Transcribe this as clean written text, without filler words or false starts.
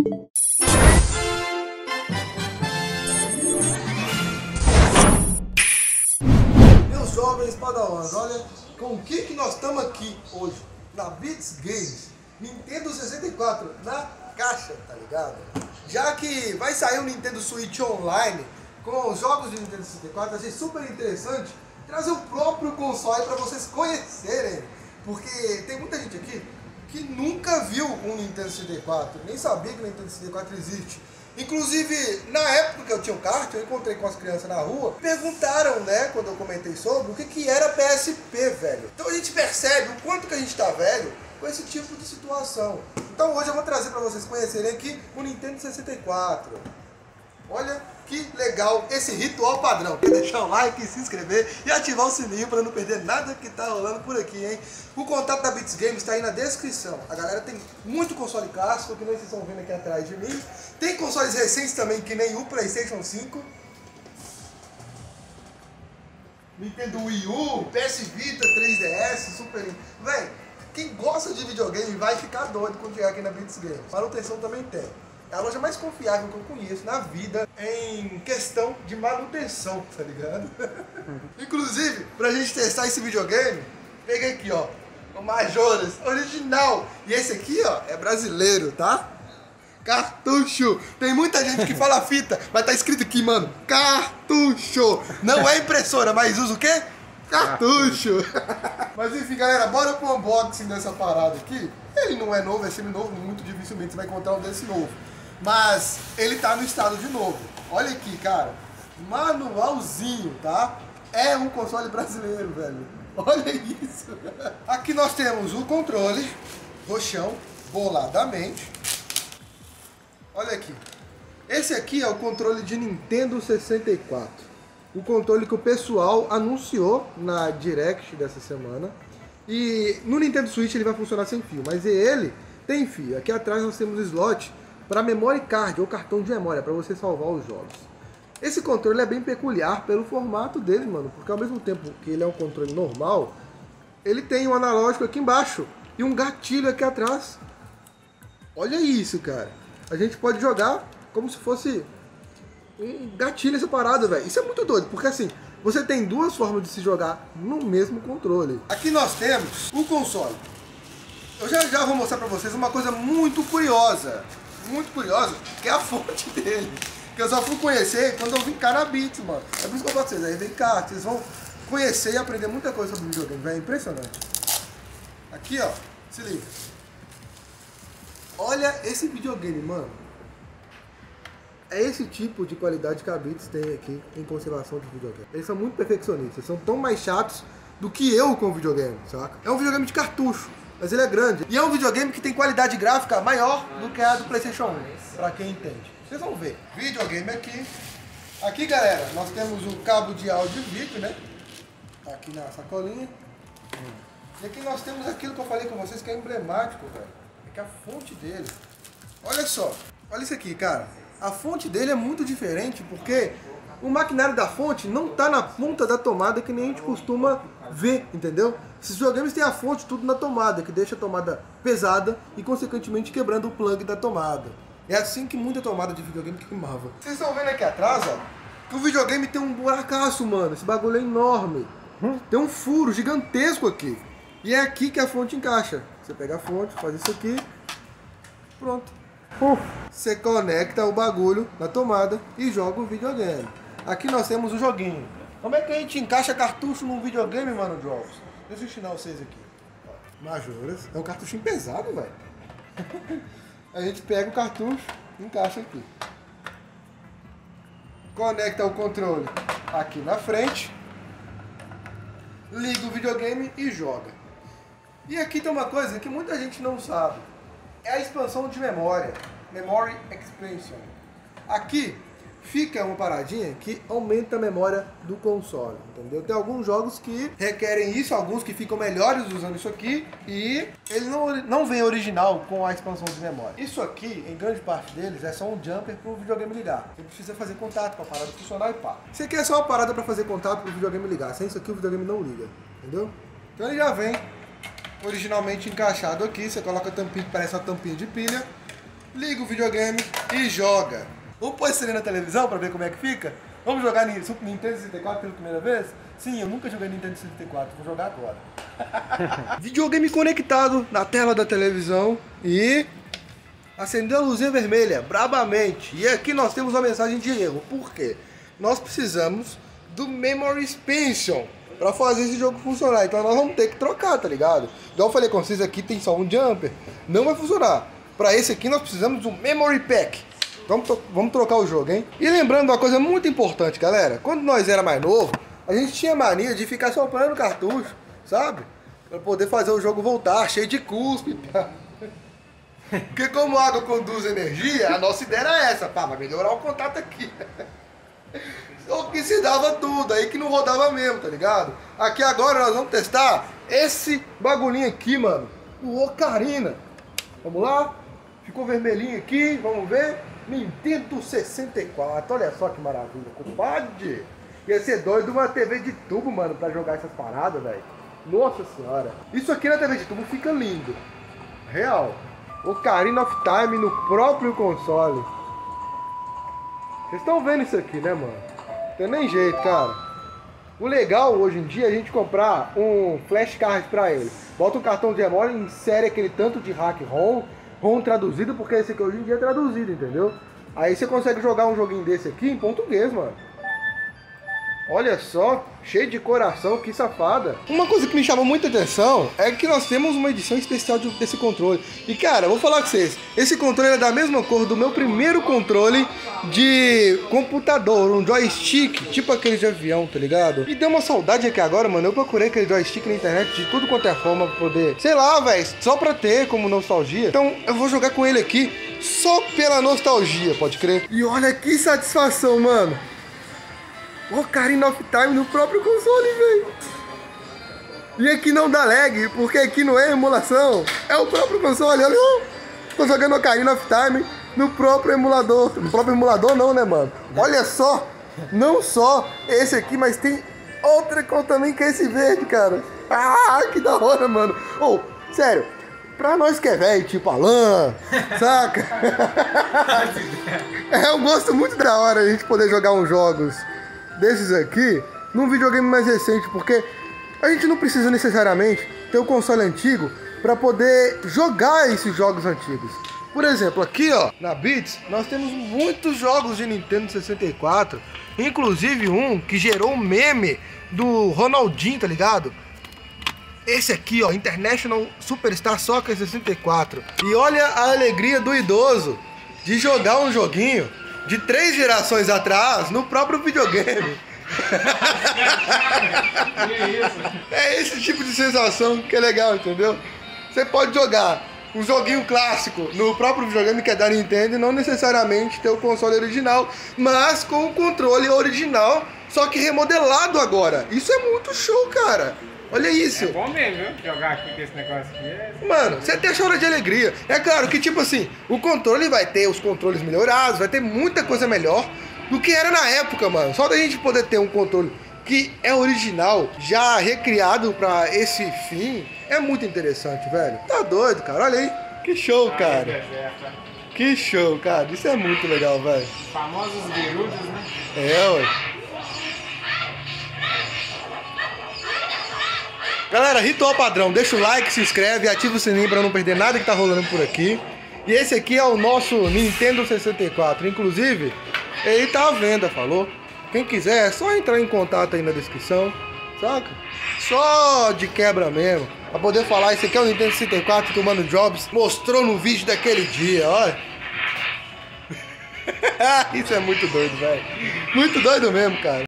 Meus jovens padawans, olha com o que nós estamos aqui hoje, na Beats Games, Nintendo 64, na caixa, tá ligado? Já que vai sair o Nintendo Switch Online com os jogos de Nintendo 64, achei super interessante trazer o próprio console para vocês conhecerem, porque tem muita gente aqui que nunca viu um Nintendo 64, nem sabia que o Nintendo 64 existe. Inclusive, na época que eu tinha um kart, eu encontrei com as crianças na rua, perguntaram, né, quando eu comentei sobre, o que era PSP, velho. Então a gente percebe o quanto que a gente tá velho com esse tipo de situação. Então hoje eu vou trazer para vocês conhecerem aqui o Nintendo 64. Olha que legal esse ritual padrão. Quer deixar o like, se inscrever e ativar o sininho para não perder nada que tá rolando por aqui, hein? O contato da Beats Games está aí na descrição. A galera tem muito console clássico, que nem vocês estão vendo aqui atrás de mim. Tem consoles recentes também, que nem o PlayStation 5. Nintendo Wii U, PS Vita, 3DS, Super Nintendo. Véi, quem gosta de videogame vai ficar doido quando chegar aqui na Beats Games. Manutenção também tem. É a loja mais confiável que eu conheço na vida em questão de manutenção, tá ligado? Inclusive, pra gente testar esse videogame, peguei aqui, ó, o Majora's original. E esse aqui, ó, é brasileiro, tá? Cartucho. Tem muita gente que fala fita, mas tá escrito aqui, mano, cartucho. Não é impressora, mas usa o quê? Cartucho. Mas enfim, galera, bora pro unboxing dessa parada aqui. Ele não é novo, é semi-novo, muito dificilmente você vai encontrar um desse novo. Mas ele tá no estado de novo. Olha aqui, cara. Manualzinho, tá? É um console brasileiro, velho. Olha isso. Aqui nós temos o controle, roxão, boladamente. Olha aqui. Esse aqui é o controle de Nintendo 64. O controle que o pessoal anunciou na Direct dessa semana. E no Nintendo Switch ele vai funcionar sem fio, mas ele tem fio. Aqui atrás nós temos slot para memory card ou cartão de memória para você salvar os jogos. Esse controle é bem peculiar pelo formato dele, mano, porque ao mesmo tempo que ele é um controle normal, ele tem um analógico aqui embaixo e um gatilho aqui atrás. Olha isso, cara. A gente pode jogar como se fosse um gatilho essa parada, velho. Isso é muito doido, porque assim, você tem duas formas de se jogar no mesmo controle. Aqui nós temos o console. Eu já vou mostrar pra vocês uma coisa muito curiosa, que é a fonte dele. Que eu só fui conhecer quando eu vim cá na Beats, mano. É por isso que eu falo pra vocês, aí vem cá, vocês vão conhecer e aprender muita coisa sobre videogame, velho. É impressionante. Aqui, ó, se liga. Olha esse videogame, mano. É esse tipo de qualidade que a Beats tem aqui em conservação de videogame. Eles são muito perfeccionistas, são tão mais chatos do que eu com o videogame, saca? É um videogame de cartucho, mas ele é grande. E é um videogame que tem qualidade gráfica maior do que a do PlayStation 1, pra quem entende. Vocês vão ver. Videogame aqui. Aqui, galera, nós temos o cabo de áudio e vídeo, né? Tá aqui na sacolinha. E aqui nós temos aquilo que eu falei com vocês que é emblemático, velho. É que a fonte dele. Olha só. Olha isso aqui, cara. A fonte dele é muito diferente porque o maquinário da fonte não tá na ponta da tomada que nem a gente costuma ver, entendeu? Esses videogames têm a fonte tudo na tomada, que deixa a tomada pesada e consequentemente quebrando o plug da tomada. É assim que muita tomada de videogame queimava. Vocês estão vendo aqui atrás, ó, que o videogame tem um buracaço, mano. Esse bagulho é enorme. Tem um furo gigantesco aqui. E é aqui que a fonte encaixa. Você pega a fonte, faz isso aqui, pronto. Você conecta o bagulho na tomada e joga o videogame. Aqui nós temos o joguinho. Como é que a gente encaixa cartucho num videogame, mano, jogos? Deixa eu ensinar vocês aqui. Majora's. É um cartuchinho pesado, velho. A gente pega o cartucho e encaixa aqui. Conecta o controle aqui na frente. Liga o videogame e joga. E aqui tem uma coisa que muita gente não sabe. É a expansão de memória, Memory Expansion. Aqui fica uma paradinha que aumenta a memória do console, entendeu? Tem alguns jogos que requerem isso, alguns que ficam melhores usando isso aqui, e ele não vem original com a expansão de memória. Isso aqui, em grande parte deles, é só um jumper para o videogame ligar. Você precisa fazer contato para a parada funcionar e pá. Isso aqui é só uma parada para fazer contato para o videogame ligar. Sem isso aqui o videogame não liga, entendeu? Então ele já vem originalmente encaixado aqui, você coloca a tampinha que parece uma tampinha de pilha liga o videogame e joga. Vamos pôr esse ali na televisão pra ver como é que fica? Vamos jogar Super Nintendo 64 pela primeira vez? Sim, eu nunca joguei Nintendo 64, vou jogar agora. Videogame conectado na tela da televisão e acendeu a luzinha vermelha, brabamente. E aqui nós temos uma mensagem de erro. Por quê? Nós precisamos do Memory Expansion pra fazer esse jogo funcionar. Então nós vamos ter que trocar, tá ligado? Igual eu falei com vocês, aqui tem só um jumper. Não vai funcionar. Pra esse aqui nós precisamos do Memory Pack. Vamos trocar o jogo, hein? E lembrando uma coisa muito importante, galera. Quando nós era mais novo, a gente tinha mania de ficar soprando cartucho, sabe? Pra poder fazer o jogo voltar, cheio de cuspe. Porque como a água conduz energia, a nossa ideia era essa. Pá, vai melhorar o contato aqui. Só que se dava tudo, aí que não rodava mesmo, tá ligado? Aqui agora nós vamos testar esse bagulhinho aqui, mano. O Ocarina. Vamos lá? Ficou vermelhinho aqui, vamos ver. Nintendo 64, olha só que maravilha, compadre. Ia ser doido uma TV de tubo, mano, pra jogar essas paradas, velho. Nossa senhora. Isso aqui na TV de tubo fica lindo. Real. Ocarina of Time no próprio console. Vocês estão vendo isso aqui, né, mano? Não tem nem jeito, cara. O legal hoje em dia é a gente comprar um flashcard pra ele. Bota um cartão de memória, insere aquele tanto de hack ROM traduzido, porque esse aqui hoje em dia é traduzido, entendeu? Aí você consegue jogar um joguinho desse aqui em português, mano. Olha só, cheio de coração, que safada. Uma coisa que me chamou muita atenção é que nós temos uma edição especial desse controle. E cara, vou falar com vocês, esse controle é da mesma cor do meu primeiro controle de computador, um joystick, tipo aquele de avião, tá ligado? E deu uma saudade aqui agora, mano, eu procurei aquele joystick na internet de tudo quanto é forma pra poder, sei lá, velho, só pra ter como nostalgia. Então eu vou jogar com ele aqui só pela nostalgia, pode crer. E olha que satisfação, mano. Ocarina of Time no próprio console, velho. E aqui não dá lag, porque aqui não é emulação. É o próprio console, olha. Tô jogando Ocarina of Time no próprio emulador. No próprio emulador não, né, mano? Olha só. Não só esse aqui, mas tem outra cor também que é esse verde, cara. Ah, que da hora, mano. Oh, sério. Pra nós que é velho, tipo Alan, saca? É um gosto muito da hora a gente poder jogar uns jogos desses aqui num videogame mais recente, porque a gente não precisa necessariamente ter um console antigo para poder jogar esses jogos antigos. Por exemplo, aqui ó, na Beats, nós temos muitos jogos de Nintendo 64, inclusive um que gerou um meme do Ronaldinho, tá ligado? Esse aqui ó, International Superstar Soccer 64. E olha a alegria do idoso de jogar um joguinho de 3 gerações atrás no próprio videogame. É esse tipo de sensação que é legal, entendeu? Você pode jogar um joguinho clássico no próprio videogame que é da Nintendo e não necessariamente ter o console original, mas com o controle original, só que remodelado agora. Isso é muito show, cara. Olha isso. É bom mesmo, viu? Jogar aqui com esse negócio aqui. Mano, você até chora de alegria. É claro que, tipo assim, o controle vai ter os controles melhorados, vai ter muita coisa melhor do que era na época, mano. Só da gente poder ter um controle que é original, já recriado pra esse fim, é muito interessante, velho. Tá doido, cara. Olha aí. Que show, cara. Que show, cara. Isso é muito legal, velho. Famosos birudos, né? É, ué. Galera, ritual padrão, deixa o like, se inscreve, ativa o sininho pra não perder nada que tá rolando por aqui. E esse aqui é o nosso Nintendo 64, inclusive, ele tá à venda, falou? Quem quiser, é só entrar em contato aí na descrição, saca? Só de quebra mesmo, pra poder falar, esse aqui é o Nintendo 64 que o Mano Jobs mostrou no vídeo daquele dia, olha. Isso é muito doido, velho. Muito doido mesmo, cara.